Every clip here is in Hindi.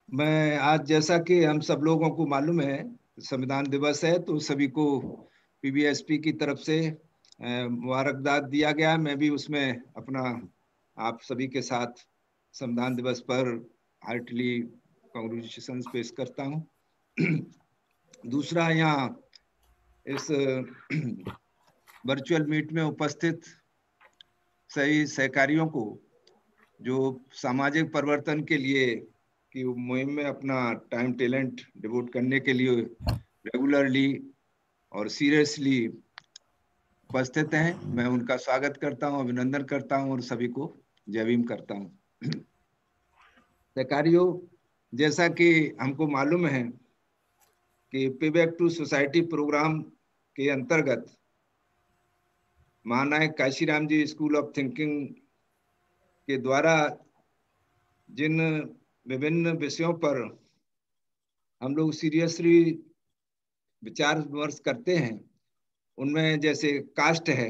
मैं आज, जैसा कि हम सब लोगों को मालूम है, संविधान दिवस है, तो सभी को पीबीएसपी की तरफ से मुबारकबाद दिया गया। मैं भी उसमें अपना आप सभी के साथ संविधान दिवस पर हार्टली कांग्रेचुलेशन पेश करता हूँ। दूसरा, यहाँ इस वर्चुअल मीट में उपस्थित सही सहकारियों को, जो सामाजिक परिवर्तन के लिए की मुहिम में अपना टाइम टैलेंट डिवोट करने के लिए रेगुलरली और सीरियसली उपस्थित हैं, मैं उनका स्वागत करता हूं, अभिनंदन करता हूं और सभी को जय भीम करता हूं। सहकारियों, जैसा कि हमको मालूम है कि पे बैक टू सोसाइटी प्रोग्राम के अंतर्गत महानायक Kanshiram ji school of thinking के द्वारा जिन विभिन्न विषयों पर हम लोग सीरियसली विचार विमर्श करते हैं, उनमें जैसे कास्ट है,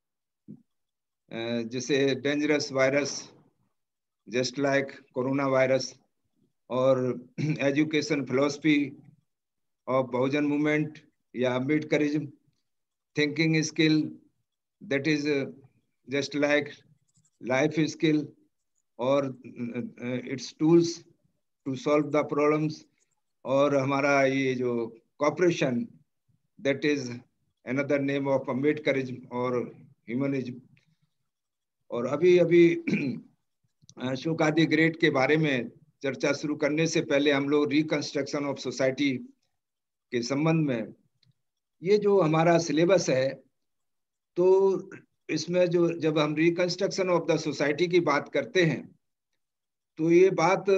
जैसे dangerous virus just like corona virus, और education philosophy of Bahujan movement या Ambedkarism, thinking skill that is just like life skill और it's tools to solve the problems, और हमारा ये जो cooperation that is another name of Ambedkarism और ह्यूमनिज्म। और अभी अभी अशोक आदि ग्रेट के बारे में चर्चा शुरू करने से पहले हम लोग रिकंस्ट्रक्शन ऑफ सोसाइटी के संबंध में, ये जो हमारा सिलेबस है, तो इसमें जो जब हम रिकंस्ट्रक्शन ऑफ द सोसाइटी की बात करते हैं, तो ये बात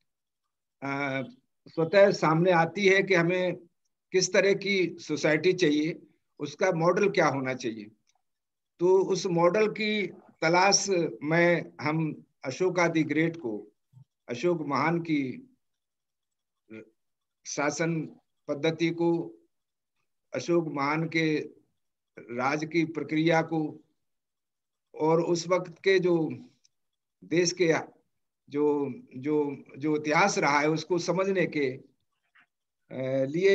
स्वतः सामने आती है कि हमें किस तरह की सोसाइटी चाहिए, उसका मॉडल क्या होना चाहिए। तो उस मॉडल की तलाश में हम अशोक आदि ग्रेट को, अशोक महान की शासन पद्धति को, अशोक महान के राज की प्रक्रिया को, और उस वक्त के जो देश के जो जो जो इतिहास रहा है उसको समझने के लिए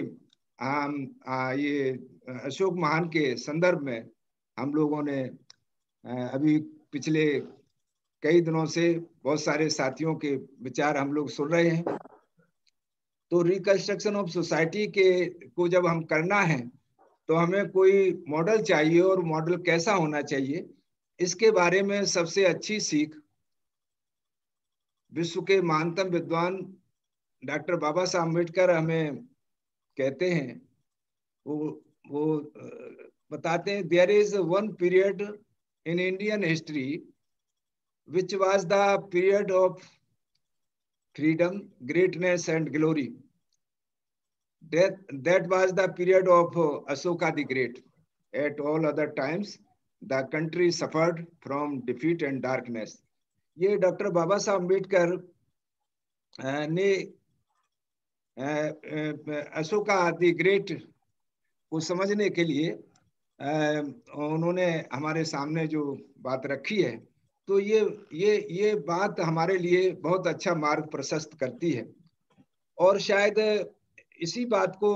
ये अशोक महान के संदर्भ में हम लोगों ने अभी पिछले कई दिनों से बहुत सारे साथियों के विचार हम लोग सुन रहे हैं। तो रिकंस्ट्रक्शन ऑफ सोसाइटी के को जब हम करना है, तो हमें कोई मॉडल चाहिए, और मॉडल कैसा होना चाहिए, इसके बारे में सबसे अच्छी सीख विश्व के महानतम विद्वान डॉक्टर बाबा साहब अम्बेडकर हमें कहते हैं। वो बताते हैं, there is one period in Indian history which was the period of freedom, greatness and glory. That was the period of Ashoka the Great. At all other times, the country suffered from defeat and darkness. ये डॉक्टर बाबा साहब अम्बेडकर ने अशोका द ग्रेट को समझने के लिए उन्होंने हमारे सामने जो बात रखी है, तो ये बात हमारे लिए बहुत अच्छा मार्ग प्रशस्त करती है। और शायद इसी बात को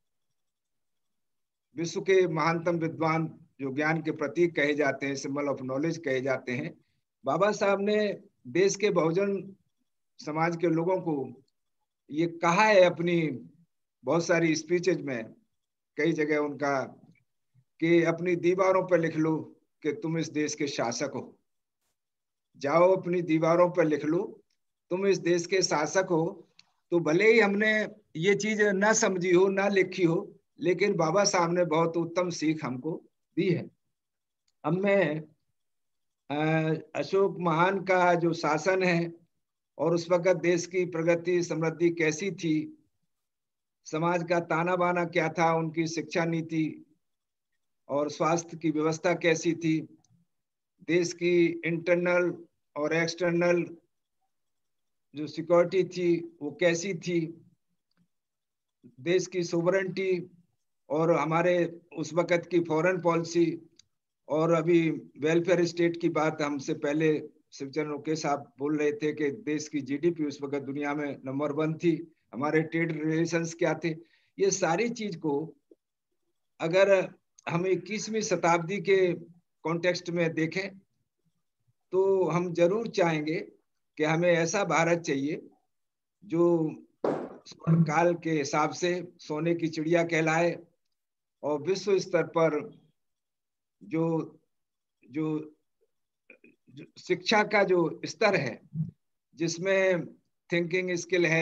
विश्व के महानतम विद्वान, जो ज्ञान के प्रतीक कहे जाते हैं, सिंबल ऑफ नॉलेज कहे जाते हैं, बाबा साहब ने देश के बहुजन समाज के लोगों को ये कहा है अपनी बहुत सारी स्पीचेज में, कई जगह उनका, कि अपनी दीवारों पर लिख लो कि तुम इस देश के शासक हो। जाओ अपनी दीवारों पर लिख लो तुम इस देश के शासक हो। तो भले ही हमने ये चीज ना समझी हो, ना लिखी हो, लेकिन बाबा साहब ने बहुत उत्तम सीख हमको दी है। अब मैं अशोक महान का जो शासन है, और उस वक्त देश की प्रगति समृद्धि कैसी थी, समाज का ताना बाना क्या था, उनकी शिक्षा नीति और स्वास्थ्य की व्यवस्था कैसी थी, देश की इंटरनल और एक्सटर्नल जो सिक्योरिटी थी वो कैसी थी, देश की सोवरेंटी और हमारे उस वक्त की फॉरेन पॉलिसी, और अभी वेलफेयर स्टेट की बात हमसे पहले शिवचरण ओके साहब बोल रहे थे कि देश की जीडीपी उस वक्त दुनिया में नंबर 1 थी, हमारे ट्रेड रिलेशंस क्या थे, ये सारी चीज को अगर हम 21वीं शताब्दी के कॉन्टेक्स्ट में देखें तो हम जरूर चाहेंगे कि हमें ऐसा भारत चाहिए जो स्वर्ण काल के हिसाब से सोने की चिड़िया कहलाए और विश्व स्तर पर जो जो, जो शिक्षा का जो स्तर है, जिसमें थिंकिंग स्किल है,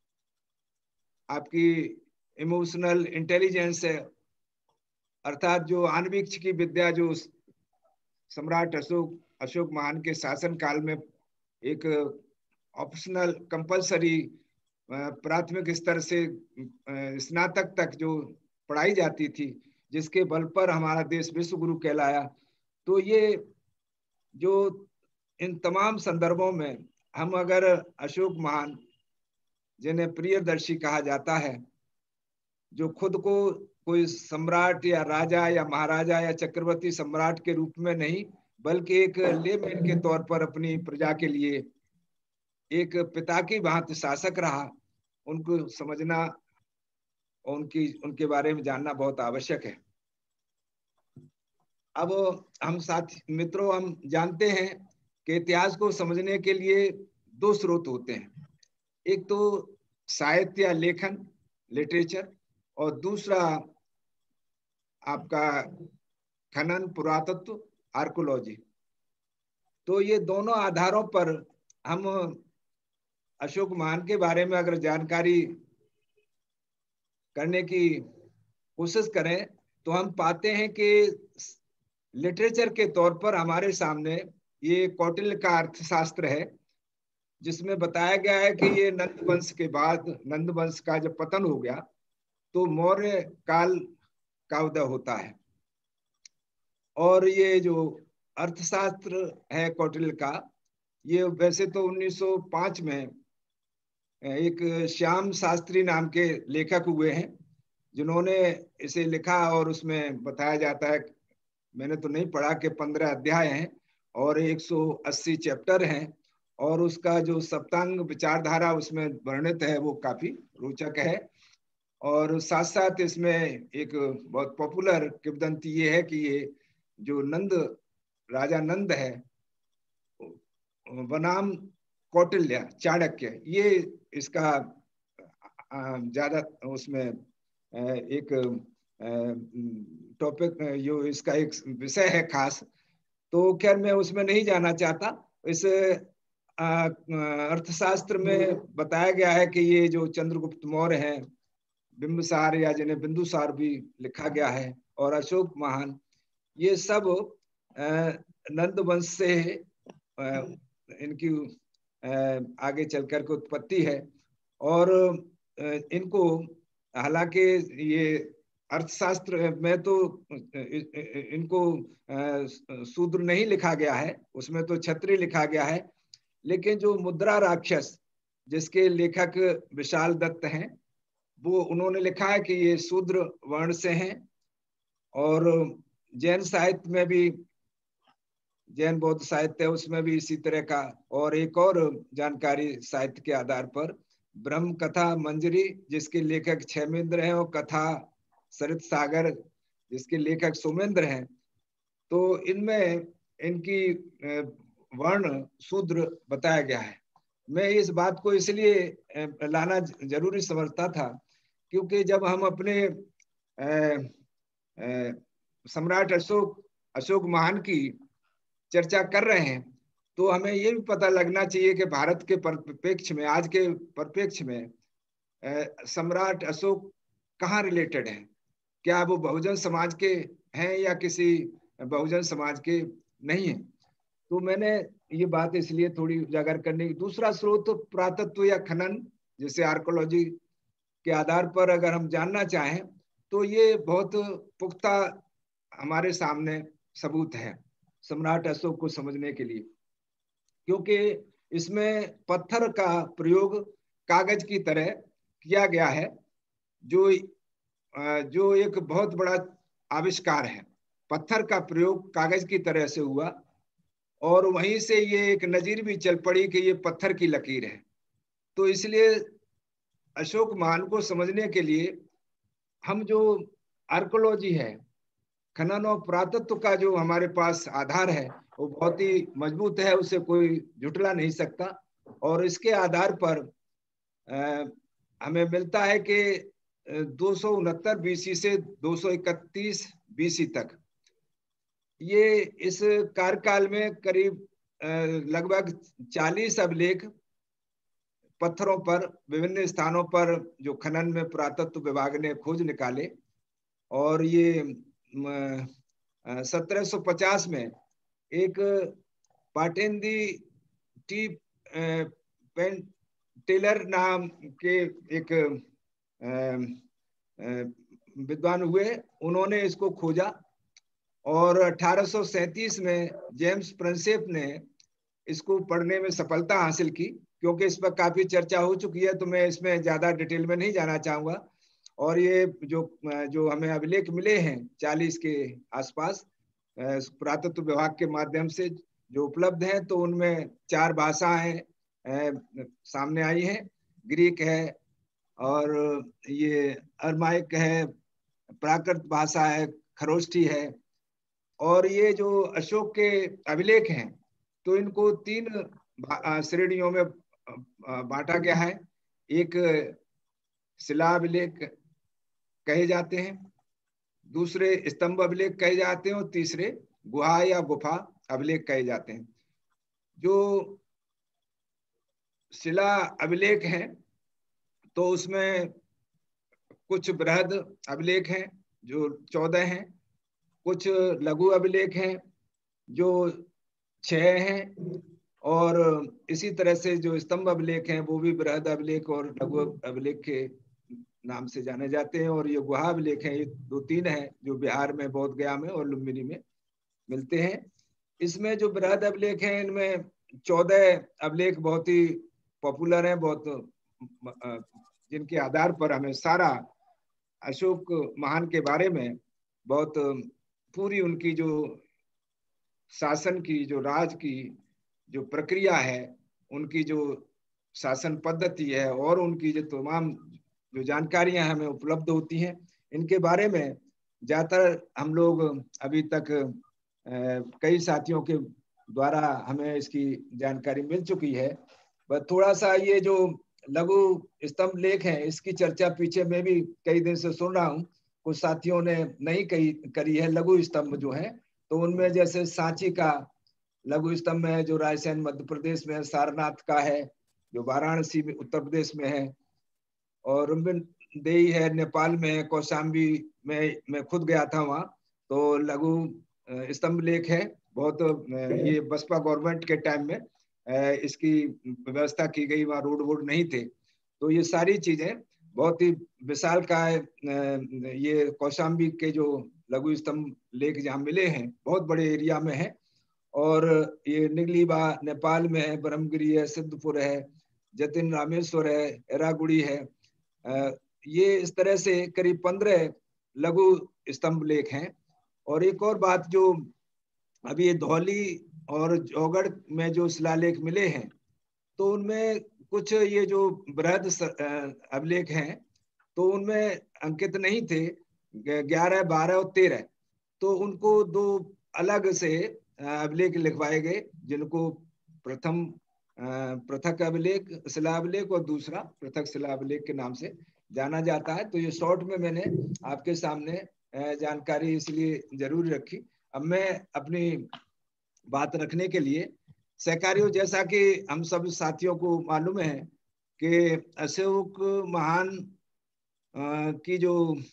आपकी इमोशनल इंटेलिजेंस है, अर्थात जो आणविक की विद्या जो सम्राट अशोक महान के शासन काल में एक ऑप्शनल कंपलसरी प्राथमिक स्तर से स्नातक तक जो पढ़ाई जाती थी, जिसके बल पर हमारा देश विश्व गुरु कहलाया। तो ये जो इन तमाम संदर्भों में हम अगर अशोक महान, जिन्हें प्रियदर्शी कहा जाता है, जो खुद को कोई सम्राट या राजा या महाराजा या चक्रवर्ती सम्राट के रूप में नहीं, बल्कि एक लेमैन के तौर पर अपनी प्रजा के लिए एक पिता की भांति शासक रहा, उनको समझना और उनके बारे में जानना बहुत आवश्यक है। अब हम साथ मित्रों, हम जानते हैं कि इतिहास को समझने के लिए 2 स्रोत होते हैं, एक तो साहित्य या लेखन, लिटरेचर, और दूसरा आपका खनन, पुरातत्व, आर्कोलॉजी। तो ये दोनों आधारों पर हम अशोक महान के बारे में अगर जानकारी करने की कोशिश करें तो हम पाते हैं कि लिटरेचर के तौर पर हमारे सामने ये कौटिल्य का अर्थशास्त्र है, जिसमें बताया गया है कि ये नंद वंश के बाद, नंद वंश का जब पतन हो गया तो मौर्य काल का उदय होता है। और ये जो अर्थशास्त्र है कौटिल्य का, ये वैसे तो 1905 में एक श्याम शास्त्री नाम के लेखक हुए हैं जिन्होंने इसे लिखा, और उसमें बताया जाता है, मैंने तो नहीं पढ़ा, कि 15 अध्याय हैं और 180 चैप्टर हैं, और उसका जो सप्तांग विचारधारा उसमें वर्णित है वो काफी रोचक है। और साथ साथ इसमें एक बहुत पॉपुलर किंवदंती ये है कि ये जो नंद, राजा नंद है, बनाम कौटिल्य, चाणक्य, ये इसका ज्यादा उसमें एक टॉपिक, जो इसका एक विषय है खास। तो खैर मैं उसमें नहीं जाना चाहता। इस अर्थशास्त्र में बताया गया है कि ये जो चंद्रगुप्त मौर्य हैं, बिंबिसार या जिन्हें बिंदुसार भी लिखा गया है, और अशोक महान, ये सब नंद वंश से इनकी आगे चलकर के उत्पत्ति है। और इनको, हालांकि ये अर्थशास्त्र में तो इनको शूद्र नहीं लिखा गया है, उसमें तो क्षत्रिय लिखा गया है, लेकिन जो मुद्रा राक्षस जिसके लेखक विशाल दत्त हैं, वो उन्होंने लिखा है कि ये शूद्र वर्ण से हैं। और जैन साहित्य में भी, जैन बौद्ध साहित्य है, उसमें भी इसी तरह का। और एक और जानकारी साहित्य के आधार पर, ब्रह्म कथा मंजरी जिसके लेखक क्षेमेंद्र हैं, और कथा सरित सागर जिसके लेखक सोमेंद्र हैं, तो इनमें इनकी वर्ण शूद्र बताया गया है। मैं इस बात को इसलिए लाना जरूरी समझता था क्योंकि जब हम अपने सम्राट अशोक महान की चर्चा कर रहे हैं तो हमें ये भी पता लगना चाहिए कि भारत के परिप्रेक्ष्य में, आज के परिप्रेक्ष्य में, सम्राट अशोक कहाँ रिलेटेड है, क्या वो बहुजन समाज के हैं या किसी बहुजन समाज के नहीं है। तो मैंने ये बात इसलिए थोड़ी उजागर करने की। दूसरा स्रोत तो पुरातत्व या खनन, जैसे आर्कोलॉजी के आधार पर अगर हम जानना चाहें तो ये बहुत पुख्ता हमारे सामने सबूत है सम्राट अशोक को समझने के लिए, क्योंकि इसमें पत्थर का प्रयोग कागज की तरह किया गया है, जो एक बहुत बड़ा आविष्कार है। पत्थर का प्रयोग कागज की तरह से हुआ, और वहीं से ये एक नजीर भी चल पड़ी कि ये पत्थर की लकीर है। तो इसलिए अशोक महान को समझने के लिए हम जो आर्कोलॉजी है, खनन और पुरातत्व का जो हमारे पास आधार है वो बहुत ही मजबूत है, उसे कोई झुटला नहीं सकता। और इसके आधार पर हमें मिलता है कि 269 BC से 231 BC तक ये इस कार्यकाल में करीब लगभग 40 अभिलेख पत्थरों पर विभिन्न स्थानों पर जो खनन में पुरातत्व विभाग ने खोज निकाले। और ये 1750 में एक पाटेंदी टी पेन टेलर नाम के एक विद्वान हुए, उन्होंने इसको खोजा। और 1837 में जेम्स प्रिंसेप ने इसको पढ़ने में सफलता हासिल की। क्योंकि इस पर काफी चर्चा हो चुकी है तो मैं इसमें ज्यादा डिटेल में नहीं जाना चाहूंगा। और ये जो जो हमें अभिलेख मिले हैं 40 के आसपास पुरातत्व विभाग के माध्यम से जो उपलब्ध हैं, तो उनमें 4 भाषाएं सामने आई हैं। ग्रीक है, और ये अरमाइक है, प्राकृत भाषा है, खरोष्ठी है। और ये जो अशोक के अभिलेख हैं तो इनको 3 श्रेणियों में बांटा गया है। एक शिला अभिलेख कहे जाते हैं, दूसरे स्तंभ अभिलेख कहे जाते हैं, और तीसरे गुहा या गुफा अभिलेख कहे जाते हैं। जो शिला अभिलेख हैं तो उसमें कुछ बृहद अभिलेख हैं जो 14 हैं, कुछ लघु अभिलेख हैं जो 6 हैं, और इसी तरह से जो स्तंभ अभिलेख हैं वो भी बृहद अभिलेख और लघु अभिलेख के नाम से जाने जाते हैं। और ये गुहा अभिलेख हैं, ये 2-3 हैं जो बिहार में बोध गया में और लुम्बिनी में मिलते हैं। इसमें जो बृहद अभिलेख हैं इनमें 14 अभिलेख बहुत ही पॉपुलर हैं, बहुत जिनके आधार पर हमें सारा अशोक महान के बारे में बहुत पूरी उनकी जो शासन की, जो राज की जो प्रक्रिया है, उनकी जो शासन पद्धति है और उनकी जो तमाम जो जानकारियां हमें उपलब्ध होती हैं, इनके बारे में ज्यादातर हम लोग अभी तक कई साथियों के द्वारा हमें इसकी जानकारी मिल चुकी है। बस थोड़ा सा ये जो लघु स्तंभ लेख है इसकी चर्चा पीछे मैं भी कई दिन से सुन रहा हूँ, कुछ साथियों ने नहीं करी है। लघु स्तंभ जो है तो उनमें जैसे सांची का लघु स्तंभ है जो रायसेन मध्य प्रदेश में है, सारनाथ का है जो वाराणसी में उत्तर प्रदेश में है, और रुम्बिन देई है नेपाल में है, कौशाम्बी में मैं खुद गया था वहाँ। तो लघु स्तंभ लेख है बहुत। ये बसपा गवर्नमेंट के टाइम में इसकी व्यवस्था की गई, वहाँ रोड वोड नहीं थे। तो ये सारी चीजें बहुत ही विशाल का ये कौशाम्बी के जो लघु स्तंभ लेख जहाँ मिले हैं बहुत बड़े एरिया में है। और ये निगलीबा नेपाल में है, ब्रह्मगिरी है, सिद्धपुर है, जतिन रामेश्वर है, एरागुड़ी है। ये इस तरह से करीब 15 लघु स्तंभ लेख हैं। और एक और बात, जो अभी ये धौली और जौगढ़ में जो शिलालेख मिले हैं तो उनमें कुछ ये जो बृहद अभिलेख हैं तो उनमें अंकित नहीं थे 11, 12 और 13। तो उनको 2 अलग से अभिलेख लिखवाए गए, जिनको प्रथम पृथक अभिलेख शिला अभिलेख और दूसरा पृथक शिला अभिलेख के नाम से जाना जाता है। तो ये शॉर्ट में मैंने आपके सामने जानकारी इसलिए जरूर रखी। अब मैं अपनी बात रखने के लिए सहकारियों, जैसा कि हम सब साथियों को मालूम है कि अशोक महान की जो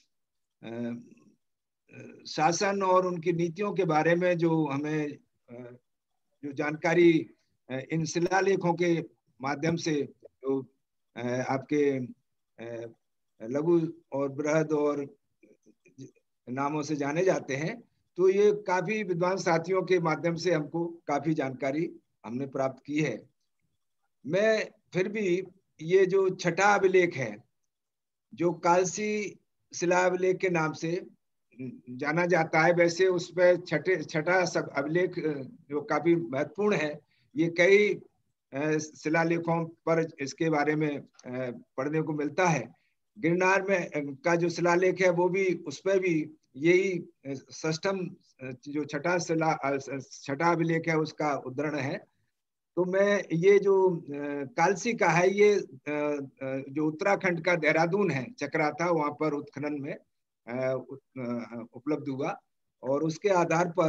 शासन और उनकी नीतियों के बारे में जो हमें जो जानकारी इन शिलालेखों के माध्यम से जो आपके लघु और बृहद और नामों से जाने जाते हैं, तो ये काफी विद्वान साथियों के माध्यम से हमको काफी जानकारी हमने प्राप्त की है। मैं फिर भी ये जो छठा अभिलेख है जो कालसी शिला अभिलेख के नाम से जाना जाता है, वैसे उस पर छठा सब अभिलेख जो काफी महत्वपूर्ण है। ये कई शिलालेखों पर इसके बारे में पढ़ने को मिलता है। गिरनार में का जो शिलालेख है वो भी, उस पर भी यही षष्ठम जो छठा अभिलेख है उसका उद्धरण है। तो मैं ये जो कालसी का है, ये जो उत्तराखंड का देहरादून है, चक्राता, वहां पर उत्खनन में उपलब्ध हुआ। और उसके आधार पर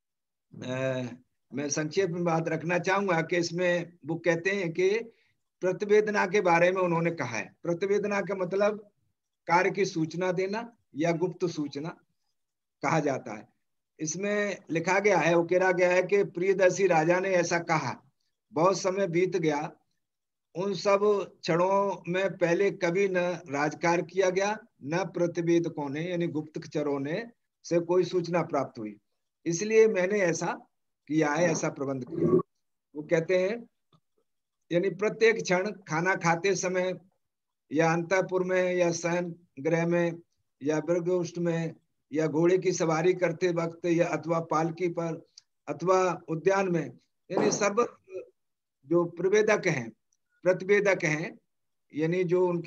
मैं संक्षेप में बात रखना चाहूंगा कि इसमें वो कहते हैं कि प्रतिवेदना के बारे में उन्होंने कहा है। प्रतिवेदना का मतलब कार्य की सूचना देना या गुप्त सूचना कहा जाता है। इसमें लिखा गया है, उकेरा गया है कि प्रियदर्शी राजा ने ऐसा कहा, बहुत समय बीत गया, उन सब क्षणों में पहले कभी न राजकार्य किया गया, न प्रतिवेदकों ने यानी गुप्तचरों ने से कोई सूचना प्राप्त हुई, इसलिए मैंने ऐसा किया है, ऐसा प्रबंध किया। वो कहते हैं यानी प्रत्येक क्षण खाना खाते समय या अंतःपुर में या शयन गृह में या मृगोष्ठ में या घोड़े की सवारी करते वक्त या अथवा पालकी पर अथवा उद्यान में, यानी सर्व जो प्रवेदक हैं, प्रतिवेदक हैं, यानी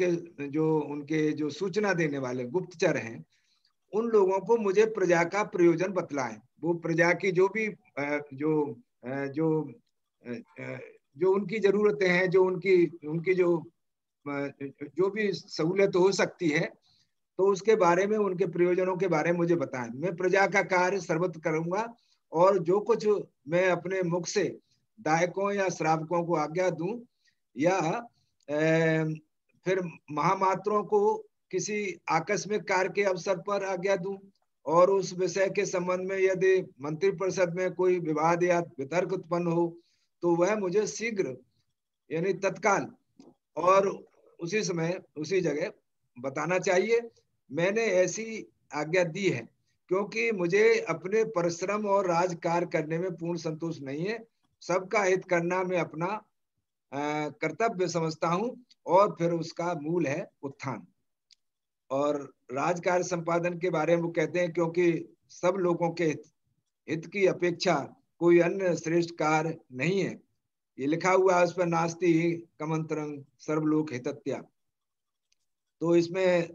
जो सूचना देने वाले गुप्तचर हैं, उन लोगों को मुझे प्रजा का प्रयोजन बतलाएं। वो प्रजा की जो भी जो जो जो उनकी जरूरतें हैं, जो उनकी उनकी जो भी सहूलियत हो सकती है, तो उसके बारे में, उनके प्रयोजनों के बारे में मुझे बताएं। मैं प्रजा का कार्य सर्वत्र करूंगा, और जो कुछ मैं अपने मुख से दायकों या श्रावकों को आज्ञा दूं, या फिर महामात्रों को किसी आकस्मिक कार्य के अवसर पर आज्ञा दूं, और उस विषय के संबंध में यदि मंत्रिपरिषद में कोई विवाद या वितर्क उत्पन्न हो, तो वह मुझे शीघ्र यानी तत्काल और उसी समय उसी जगह बताना चाहिए। मैंने ऐसी आज्ञा दी है, क्योंकि मुझे अपने परिश्रम और राज कार्य करने में पूर्ण संतोष नहीं है। सबका हित करना मैं अपना कर्तव्य समझता हूं, और फिर उसका मूल है उत्थान। और राजकार्य संपादन के बारे में वो कहते हैं, क्योंकि सब लोगों के हित की अपेक्षा कोई अन्य श्रेष्ठ कार्य नहीं है। ये लिखा हुआ है उस पर, नास्ति कमंत्रं सर्वलोक हितत्या। तो इसमें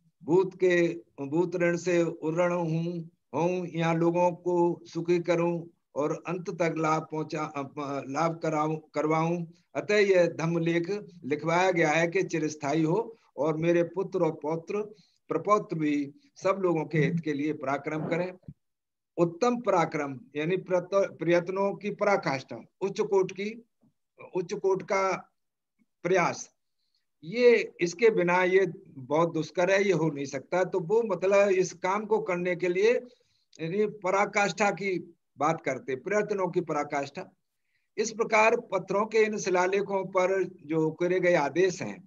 भूत ऋण से उर्ण हूँ यहाँ लोगों को सुखी करूं और अंत तक लाभ करवाऊं। अतः यह धम्म लेख लिखवाया गया है कि चिरस्थायी हो, और मेरे पुत्र और पौत्र प्रपौत्र भी सब लोगों के हित के लिए पराक्रम करें। उत्तम पराक्रम यानी प्रयत्नों की पराकाष्ठा, उच्च कोट का प्रयास, ये इसके बिना ये बहुत दुष्कर है, ये हो नहीं सकता। तो वो मतलब इस काम को करने के लिए यानी पराकाष्ठा की बात करते, प्रयत्नों की पराकाष्ठा। इस प्रकार पत्थरों के इन शिलालेखों पर जो करे गए आदेश हैं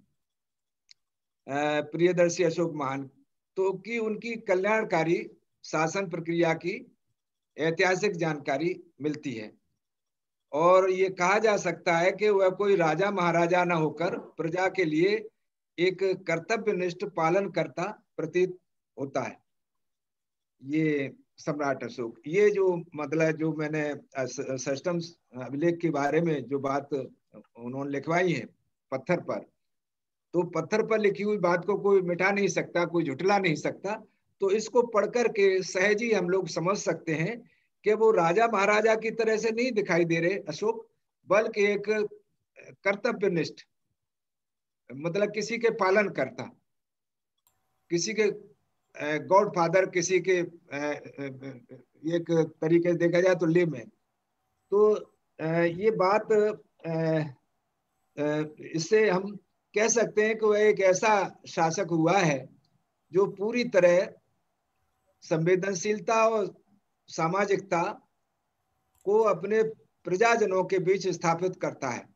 प्रियदर्शी अशोक महान, तो कि उनकी कल्याणकारी शासन प्रक्रिया की ऐतिहासिक जानकारी मिलती है। और ये कहा जा सकता है कि वह कोई राजा महाराजा न होकर प्रजा के लिए एक कर्तव्यनिष्ठ पालन करता प्रतीत होता है। ये सम्राट अशोक, ये जो मतलब जो मैंने षष्ठम अभिलेख के बारे में जो बात उन्होंने लिखवाई है पत्थर पर, तो पत्थर पर लिखी हुई बात को कोई मिटा नहीं सकता, कोई झुटला नहीं सकता। तो इसको पढ़कर के सहज ही हम लोग समझ सकते हैं कि वो राजा महाराजा की तरह से नहीं दिखाई दे रहे अशोक, बल्कि एक कर्तव्यनिष्ठ, मतलब किसी के पालन करता, किसी के गॉड फादर, किसी के एक तरीके से देखा जाए तो ले में। तो ये बात इससे हम कह सकते हैं कि वह एक ऐसा शासक हुआ है जो पूरी तरह संवेदनशीलता और सामाजिकता को अपने प्रजाजनों के बीच स्थापित करता है।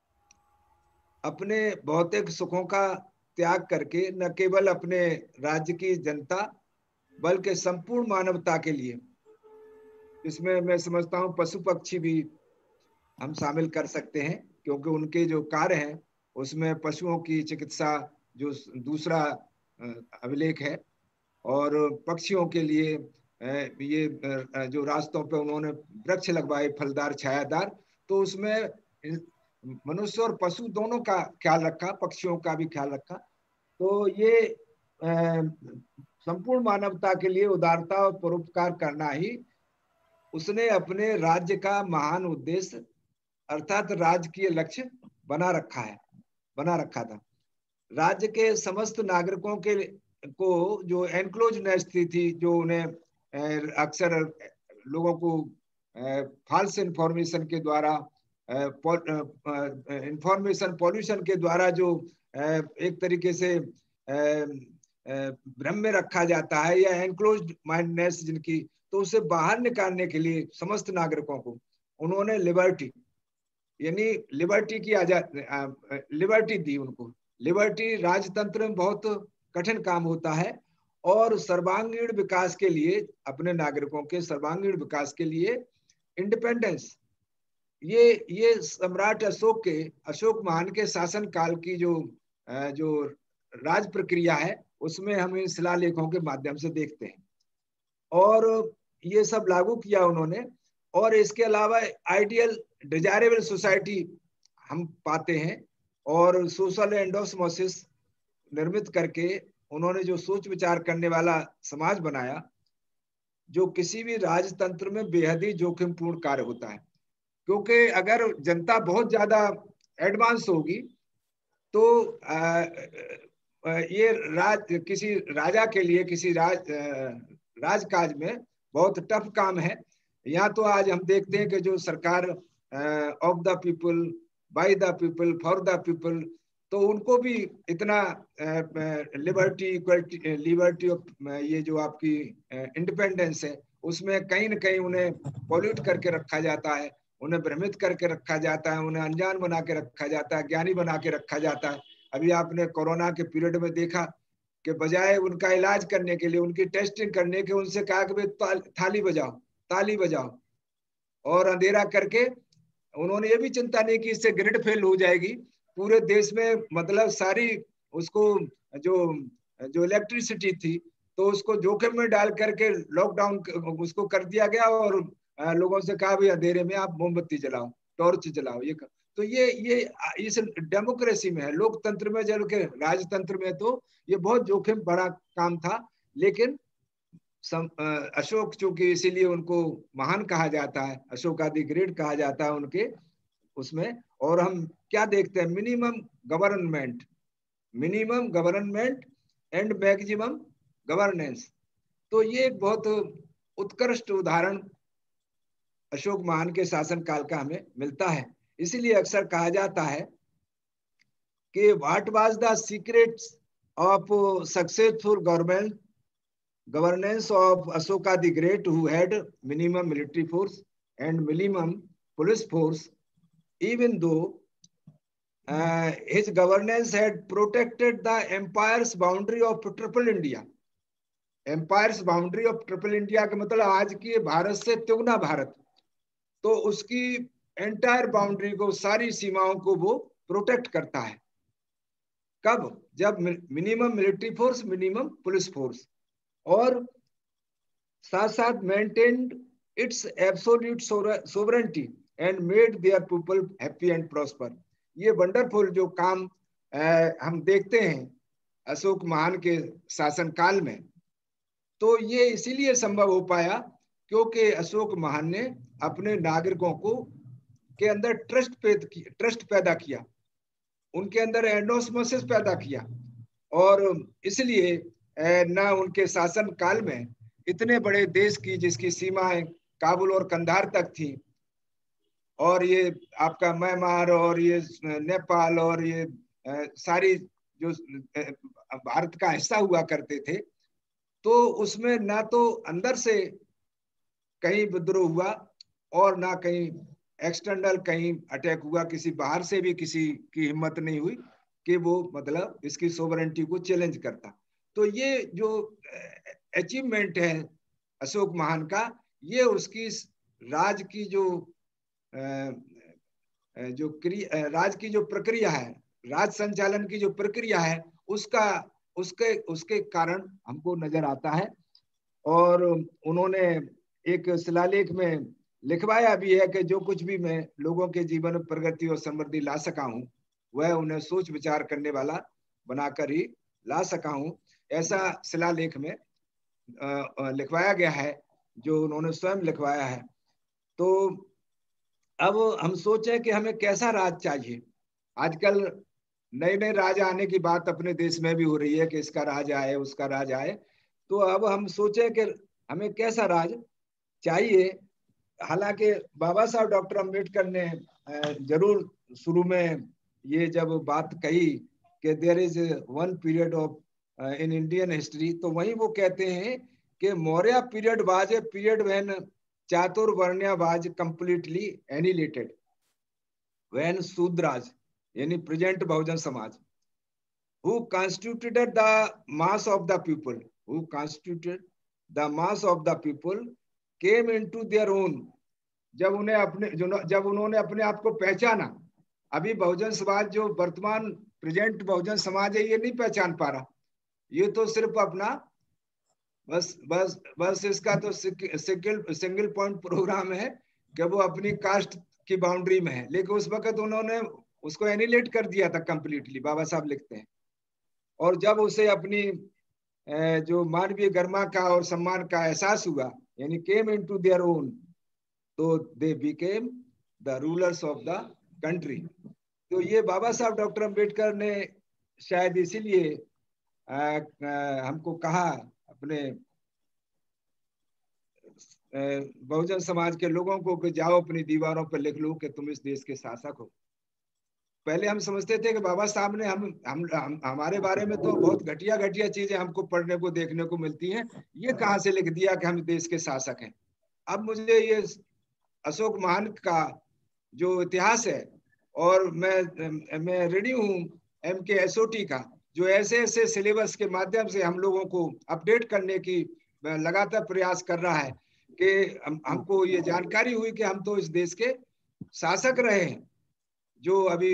अपने भौतिक सुखों का त्याग करके न केवल अपने राज्य की जनता बल्कि संपूर्ण मानवता के लिए, इसमें मैं समझता हूं पशु पक्षी भी हम शामिल कर सकते हैं, क्योंकि उनके जो कार्य हैं उसमें पशुओं की चिकित्सा जो दूसरा अभिलेख है, और पक्षियों के लिए ये जो रास्तों पे उन्होंने वृक्ष लगवाए फलदार छायादार, तो उसमें मनुष्य और पशु दोनों का ख्याल रखा, पक्षियों का भी ख्याल रखा। तो ये संपूर्ण मानवता के लिए उदारता और परोपकार करना ही उसने अपने राज्य का महान उद्देश्य अर्थात राजकीय लक्ष्य बना रखा था। राज्य के समस्त नागरिकों के को जो एनक्लोजनेस थी, जो उन्हें अक्सर लोगों को फॉल्स इंफॉर्मेशन के द्वारा, इंफॉर्मेशन पॉल्यूशन के द्वारा जो एक तरीके से भ्रम में रखा जाता है, या एनक्लोज्ड माइंडनेस जिनकी, तो उसे बाहर निकालने के लिए समस्त नागरिकों को उन्होंने लिबर्टी यानी लिबर्टी की लिबर्टी दी उनको। लिबर्टी राजतंत्र में बहुत कठिन काम होता है, और सर्वांगीण विकास के लिए, अपने नागरिकों के सर्वांगीण विकास के लिए इंडिपेंडेंस, ये सम्राट अशोक महान के शासन काल की जो राज प्रक्रिया है, उसमें हम इन शिलालेखों के माध्यम से देखते हैं। और ये सब लागू किया उन्होंने। और इसके अलावा आइडियल डिजायरेबल सोसाइटी हम पाते हैं, और सोशल एंडोस्मोसिस निर्मित करके उन्होंने जो सोच विचार करने वाला समाज बनाया, जो किसी भी राजतंत्र में बेहद ही जोखिमपूर्ण कार्य होता है। क्योंकि अगर जनता बहुत ज्यादा एडवांस होगी तो ये किसी राजा के लिए, किसी राजकाज में बहुत टफ काम है। यहाँ तो आज हम देखते हैं कि जो सरकार of the people, by the people, for the people, तो उनको भी इतना लिबर्टी, इक्वलिटी, लिबर्टी ऑफ ये जो आपकी इंडिपेंडेंस है, उसमें कहीं ना कहीं उन्हें पॉल्यूट करके रखा जाता है, उन्हें भ्रमित करके रखा जाता है, उन्हें अनजान बना के रखा जाता है, ज्ञानी बना के रखा जाता है। अभी आपने कोरोना के पीरियड में देखा कि बजाय उनका इलाज करने के लिए, उनकी टेस्टिंग करने के, उनसे कहा कि भाई ताली बजाओ, और अंधेरा करके उन्होंने ये भी चिंता नहीं की इससे ग्रिड फेल हो जाएगी पूरे देश में, मतलब सारी उसको जो इलेक्ट्रिसिटी थी तो उसको जोखिम में डाल करके लॉकडाउन उसको कर दिया गया, और लोगों से कहा भाई अंधेरे में आप मोमबत्ती जलाओ, टॉर्च जलाओ। तो ये इस डेमोक्रेसी में है, लोकतंत्र में, जबकि राजतंत्र में तो ये बहुत जोखिम बड़ा काम था। लेकिन अशोक चूंकि इसीलिए उनको महान कहा जाता है, अशोक आदि ग्रेट कहा जाता है उनके उसमें। और हम क्या देखते हैं, minimum government and maximum governance. तो ये एक बहुत उत्कृष्ट उदाहरण अशोक महान के शासन काल का हमें मिलता है। इसीलिए अक्सर कहा जाता है कि what was the secret of successful governance of Ashoka the Great, who had minimum military force and minimum police force, even though his governance had protected the empire's boundary of triple India. Empire's boundary of triple India का मतलब आज की भारत से तिगुना भारत, तो उसकी एंटायर बाउंड्री को, सारी सीमाओं को वो प्रोटेक्ट करता है। कब? जब minimum military force, minimum police force, और साथ साथ maintained its absolute sovereignty and made their people happy and prosper. ये वंडरफुल जो काम हम देखते हैं अशोक महान के शासन काल में, तो ये इसीलिए संभव हो पाया क्योंकि अशोक महान ने अपने नागरिकों को के अंदर ट्रस्ट पैदा किया, उनके अंदर एंडोस्मोसिस पैदा किया, और इसलिए न उनके शासन काल में इतने बड़े देश की, जिसकी सीमाएं काबुल और कंधार तक थी, और ये आपका म्यांमार और ये नेपाल और ये सारी जो भारत का हिस्सा हुआ करते थे, तो उसमें ना तो अंदर से कहीं विद्रोह हुआ और ना कहीं एक्सटर्नल कहीं अटैक हुआ, किसी बाहर से भी किसी की हिम्मत नहीं हुई कि वो मतलब इसकी सोवरेनिटी को चैलेंज करता। तो ये जो अचीवमेंट है अशोक महान का, ये उसकी राज की राज की जो प्रक्रिया है, राज संचालन की जो प्रक्रिया है, उसका उसके उसके कारण हमको नजर आता है। और उन्होंने एक शिलालेख में लिखवाया भी है कि जो कुछ भी मैं लोगों के जीवन में प्रगति और समृद्धि ला सका हूं, वह उन्हें सोच विचार करने वाला बनाकर ही ला सका हूं। ऐसा शिलालेख में लिखवाया गया है, जो उन्होंने स्वयं लिखवाया है। तो अब हम सोचें कि हमें कैसा राज चाहिए। आजकल नए नए राज आने की बात अपने देश में भी हो रही है कि इसका राज आए, उसका राज आए। तो अब हम सोचें कि हमें कैसा राज चाहिए। हालांकि बाबा साहब डॉक्टर अम्बेडकर ने जरूर शुरू में ये जब बात कही कि there is one period of in Indian history, तो वहीं वो कहते हैं कि Maurya period was a period when chaturvarnya was completely annihilated, when Shudras यानी present Bahujan Samaj who constituted the mass of the people, who constituted the mass of the people came into their own। जब उन्होंने अपने आप को पहचाना। अभी बहुजन समाज जो वर्तमान प्रेजेंट बहुजन समाज है, ये नहीं पहचान पा रहा। ये तो सिर्फ अपना बस बस बस इसका तो सिंगल पॉइंट प्रोग्राम है कि वो अपनी कास्ट की बाउंड्री में है। लेकिन उस वक्त उन्होंने उसको एनिलेट कर दिया था कंप्लीटली, बाबा साहब लिखते हैं। और जब उसे अपनी जो मानवीय गरिमा का और सम्मान का एहसास हुआ, यानी केम इनटू देयर ओन, तो they became the rulers of the country. तो ये बाबा साहब डॉक्टर अम्बेडकर ने शायद इसीलिए हमको कहा अपने बहुजन समाज के लोगों को कि जाओ अपनी दीवारों पर लिख लो कि तुम इस देश के शासक हो। पहले हम समझते थे कि बाबा साहब ने हमारे बारे में तो बहुत घटिया घटिया चीजें हमको पढ़ने को देखने को मिलती हैं, ये कहाँ से लिख दिया कि हम देश के शासक हैं। अब मुझे ये अशोक महान का जो इतिहास है, और मैं रेडी हूँ MKSOT का, जो ऐसे ऐसे सिलेबस के माध्यम से हम लोगों को अपडेट करने की लगातार प्रयास कर रहा है कि हमको ये जानकारी हुई कि हम तो इस देश के शासक रहे हैं। जो अभी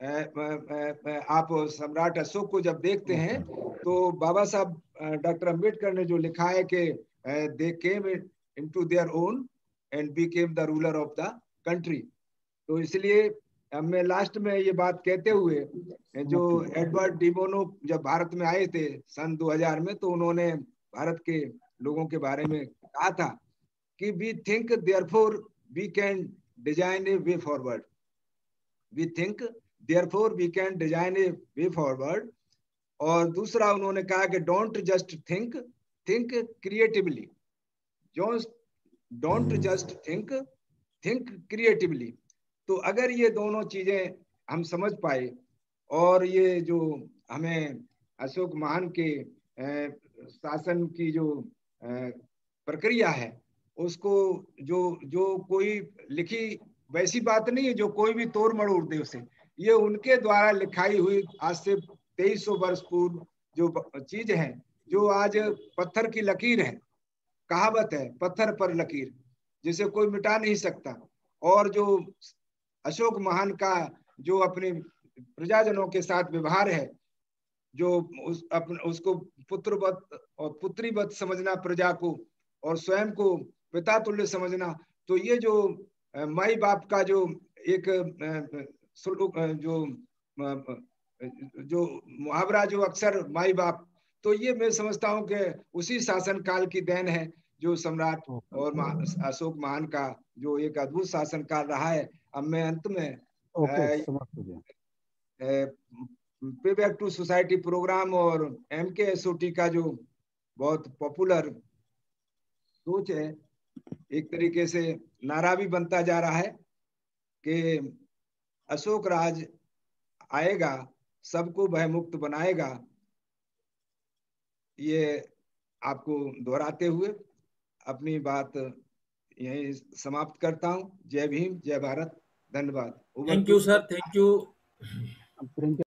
आप सम्राट अशोक को जब देखते हैं, तो बाबा साहब डॉक्टर अम्बेडकर ने जो लिखा है कि they came into their own and became the ruler of the country. तो इसलिए मैं लास्ट में ये बात कहते हुए, जो एडवर्ड डी बोनो जब भारत में आए थे सन 2000 में, तो उन्होंने भारत के लोगों के बारे में कहा था कि we think therefore we can design a way forward, we think therefore we can design a way forward. और दूसरा उन्होंने कहा कि don't just think, think creatively. Don't just think, think creatively. तो अगर ये दोनों चीजें हम समझ पाए, और ये जो हमें अशोक महान के शासन की जो प्रक्रिया है, उसको जो जो कोई लिखी वैसी बात नहीं है जो कोई भी तोड़ मरोड़ दे उसे। ये उनके द्वारा लिखाई हुई आज से 2300 वर्ष पूर्व जो चीज है, जो आज पत्थर की लकीर है। कहावत है पत्थर पर लकीर, जिसे कोई मिटा नहीं सकता। और जो अशोक महान का जो अपने प्रजाजनों के साथ व्यवहार है, जो उसको पुत्रवत और पुत्रीवत समझना प्रजा को, और स्वयं को पिता तुल्य समझना। तो ये जो माई बाप का जो एक जो जो मुहावरा जो अक्सर माई बाप, तो ये मैं समझता हूँ कि उसी शासन काल की देन है, जो सम्राट और अशोक महान का जो एक अद्भुत शासन काल रहा है। अब मैं अंत में pay back to society program और MKSOT का जो बहुत पॉपुलर सोच है, एक तरीके से नारा भी बनता जा रहा है कि अशोक राज आएगा, सबको भयमुक्त बनाएगा। ये आपको दोहराते हुए अपनी बात यहीं समाप्त करता हूं। जय भीम, जय भारत, धन्यवाद। Thank you sir, thank you.